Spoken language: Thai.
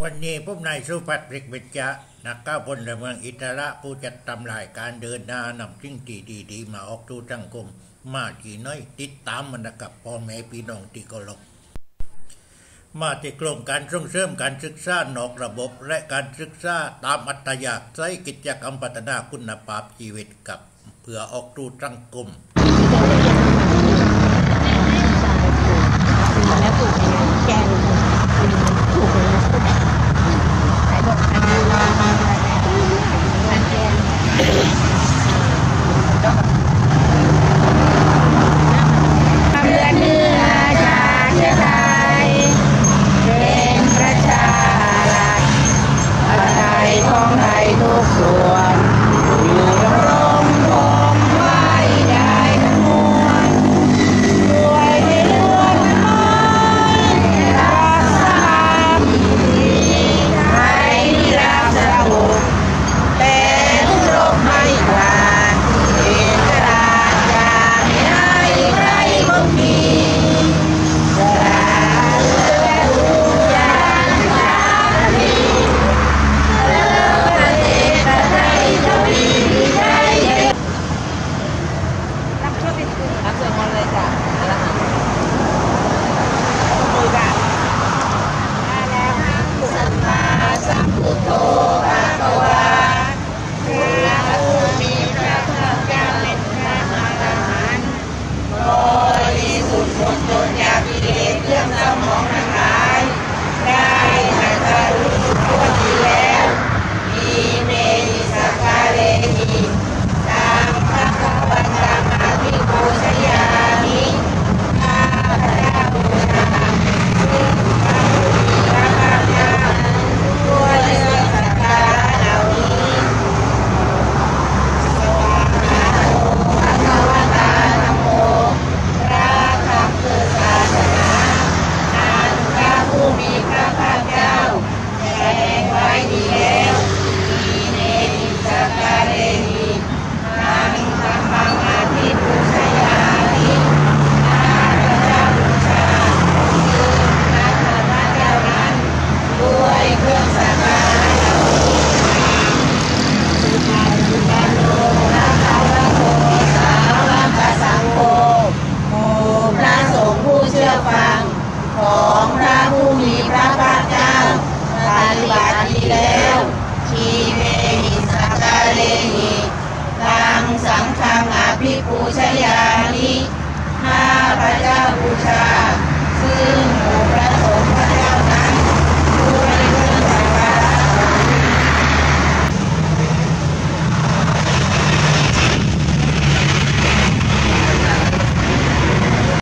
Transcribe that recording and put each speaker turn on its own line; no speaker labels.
วันนี้ผมนายสุภัทร ฤกษ์วิจจะนักก้าวพลเมืองอิสระผู้จัดทำรายการเดินหน้านำสิ่งดีๆมาออกสู่สังคมมาที่น้อยติดตามมันกับพ่อแม่พี่น้องที่เคารพมาที่โครงการส่งเสริมการศึกษานอกระบบและการศึกษาตามอัตยาศัยกิจกรรมพัฒนาคุณภาพชีวิตกับเพื่อออกสู่สังคม
และปลูกแกง